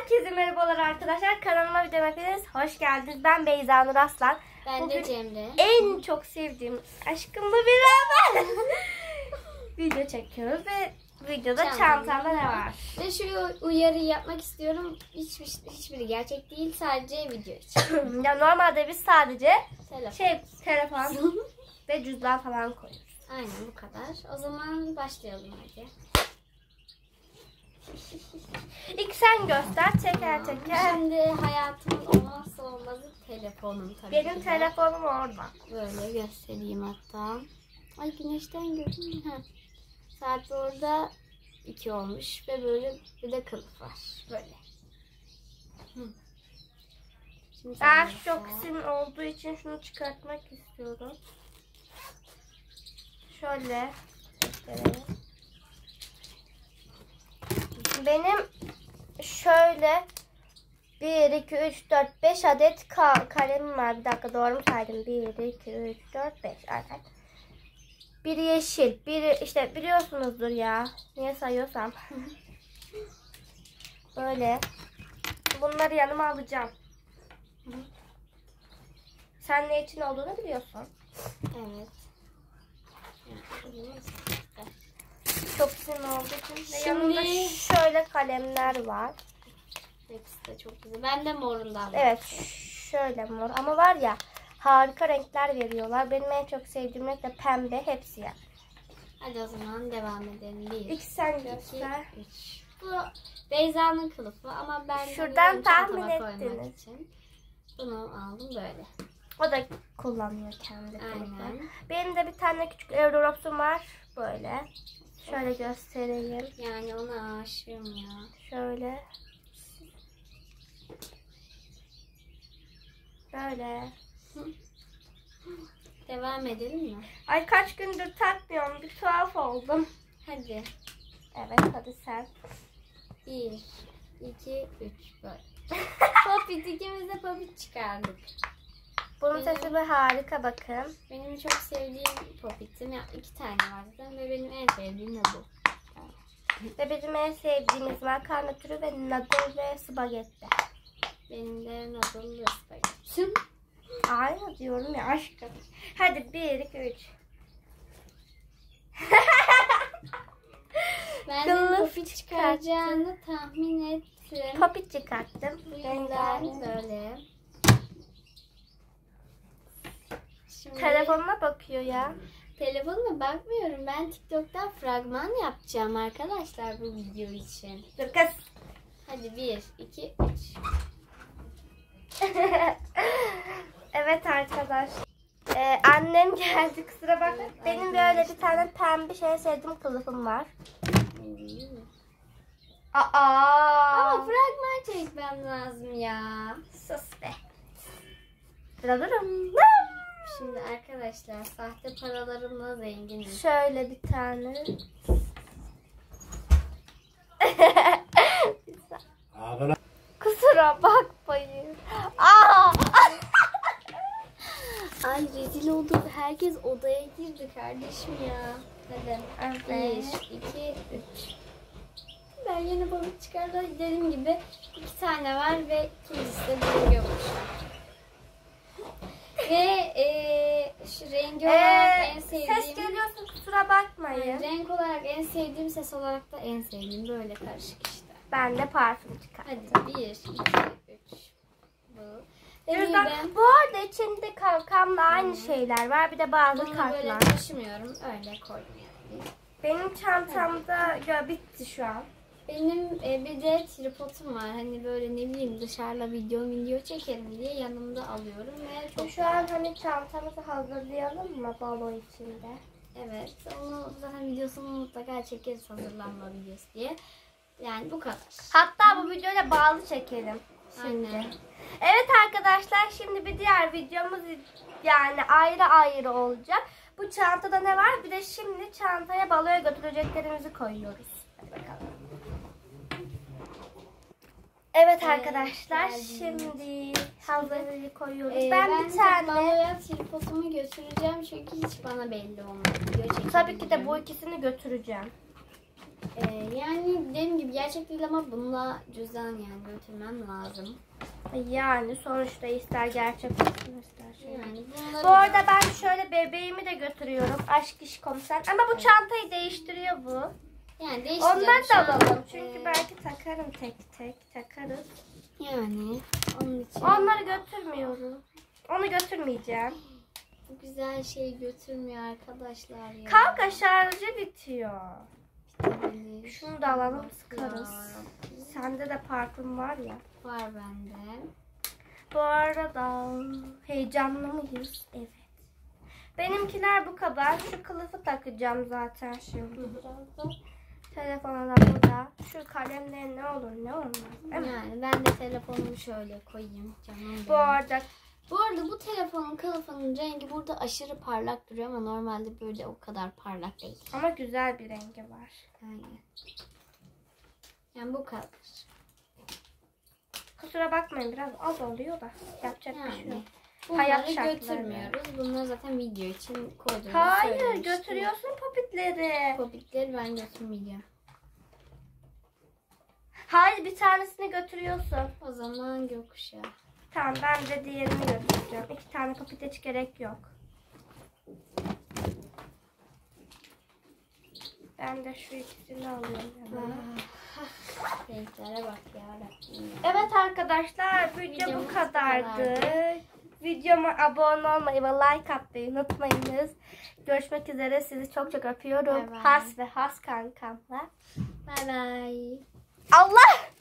Herkese merhabalar arkadaşlar. Kanalıma videoma hepiniz hoş geldiniz. Ben Beyza Nur Aslan. Ben de Cemre. En çok sevdiğim aşkımla beraber video çekiyoruz ve videoda çantamda ne var? Ve şu uyarıyı yapmak istiyorum. Hiçbiri gerçek değil. Sadece video için. Ya normalde biz sadece telefon ve cüzdan falan koyuyoruz. Aynen bu kadar. O zaman başlayalım hadi. İlk sen göster teker teker. Şimdi hayatımın olmazsa olmazı telefonum tabii. Benim telefonum orada. Böyle göstereyim hatta. Ay güneşten gördüm. Saat orada 2 olmuş ve böyle bir de kılıf var. Böyle. Şimdi Ben çok sim olduğu için şunu çıkartmak istiyorum. Şöyle göstereyim. Benim şöyle 1, 2, 3, 4, 5 adet kalemim var. Bir dakika doğru mu saydım? 1, 2, 3, 4, 5. Evet. Biri yeşil. Biri işte biliyorsunuzdur ya. Niye sayıyorsam. Böyle. Bunları yanıma alacağım. Sen ne için olduğunu biliyorsun. Evet. Çok sinir olduğu için. Yanımda şöyle kalemler var. Hepsi de çok güzel. Ben de morundan. Evet. Şöyle mor. Ama var ya harika renkler veriyorlar. Benim en çok sevdiğim renk de pembe. Hepsi ya. Hadi o zaman devam edelim. 1, İlk sen göster. 2, 3. Bu Beyza'nın kılıfı ama ben şuradan tahmin ettiniz. Için bunu aldım böyle. O da kullanıyor kendi kılıfı. Aynen. Benim de bir tane küçük Eurorops'um var. Böyle. Şöyle göstereyim. Yani ona aşığım ya. Şöyle. Böyle. Devam edelim mi? Ay kaç gündür takmıyorum. Bir tuhaf oldum. Hadi. Evet hadi sen. 1, 2, 3 böyle. Popit, ikimiz de popit çıkardık. Bunun sesi bir harika bakın. Benim çok sevdiğim popitim. Ya 2 tane var zaten ve benim en sevdiğim de bu. Ve bizim en sevdiğimiz makarna türü ve noodle ve spagetti. Benim de noodle ve spagetti. Aynı diyorum ya aşkım. Hadi 1, 2, 3. Ben de popit çıkaracağını tahmin ettim. Popit çıkarttım. Bu yüzden böyle. Şimdi Telefonuna bakıyor ya. telefonuma bakmıyorum. Ben TikTok'tan fragman yapacağım arkadaşlar bu video için. Dur kız. Hadi 1, 2, 3. Evet arkadaşlar. Annem geldi kusura bakma. Evet, Benim böyle bir tane pembe şey sevdiğim kılıfım var. Ama fragman çekmem lazım ya. Sus be. Dururum. Şimdi arkadaşlar sahte paralarımla zenginim. Şöyle bir tane. Kusura bakmayın. Ay rezil olduk. Herkes odaya girdi kardeşim ya. Hadi. Evet. 1, 2, 3. Ben yine balık çıkardım. Dediğim gibi 2 tane var ve ikincisi de bunu gömmüşler. Ve şu rengi olarak en sevdiğim... Ses geliyorsun kusura bakmayın. Yani renk olarak en sevdiğim, ses olarak da en sevdiğim. Böyle karışık işte. Ben de parfüm çıkarttım. Hadi 1, 2, 3. Bu. Bu arada içinde kankamla aynı şeyler var. Bir de bazı Bunu kartlar. böyle taşımıyorum. Öyle koydum yani. Benim çantamda bitti şu an. Benim bir de tripodum var. Hani böyle ne bileyim dışarıda video çekerim diye yanımda alıyorum. Ve çok Şu an hani çantamızı hazırlayalım mı balo içinde? Evet. Onu zaten videosunu mutlaka çekeriz hazırlanma videosu diye. Yani bu kadar. Hatta bu videoyla bağlı çekelim. Şimdi. Aynen. Evet arkadaşlar şimdi bir diğer videomuz yani ayrı olacak. Bu çantada ne var? Bir de şimdi çantaya baloya götüreceklerimizi koyuyoruz. Hadi bakalım. Evet arkadaşlar şimdi hazırlığı koyuyoruz. Ben bir tane baloya tripodumu götüreceğim çünkü hiç bana belli olmadı. tabii ki de bu ikisini götüreceğim. Yani dediğim gibi gerçek değil ama bununla cüzdan yani götürmem lazım. Yani sonuçta ister gerçek olsun ister şey. Yani bunları Bu arada ben şöyle bebeğimi de götürüyorum. Aşk iş komiser. Ama bu çantayı değiştiriyor bu. yani değiştireceğim. Onları Şu da an, alalım. Çünkü belki takarım tek tek. Takarız. yani onun için Onları götürmüyorum. Onu götürmeyeceğim. bu güzel şey götürmüyor arkadaşlar ya. Kanka şarjı bitiyor. Bitebilir. Şunu da alalım Ya sıkarız. Rabbi. Sende de parfüm var ya. Var bende. Bu arada heyecanlı mıyız? Evet. Benimkiler bu kadar. Şu kılıfı takacağım zaten şimdi. Biraz da. Telefona da burada. Şu kalemler ne olur ne olmaz. Değil mi? Yani ben de telefonumu şöyle koyayım canım Bu benim. arada Bu arada bu telefonun kılıfının rengi burada aşırı parlak duruyor ama normalde böyle o kadar parlak değil. ama güzel bir rengi var. Yani bu kadar. Kusura bakmayın biraz az oluyor da yapacak bir şey yok. Yani Hayat bunları şartları. götürmüyoruz. Bunları zaten video için koyduğumuzu Hayır söylemiştim. götürüyorsun popitleri. Popitleri ben götürmeyeceğim. Hayır bir tanesini götürüyorsun. O zaman gökkuşağı. Tamam ben de diğerini götüreceğim. 2 tane popite hiç gerek yok. Ben de şu ikisini alıyorum. yanıma. Renklere bak ya Rabbim. Evet arkadaşlar video Videomuz bu bu kadardı. kadardı. Videoma abone olmayı ve like atmayı unutmayınız. Görüşmek üzere. Sizi çok çok öpüyorum. Bay bay. Has ve has kankamla. Bye bye. Allah!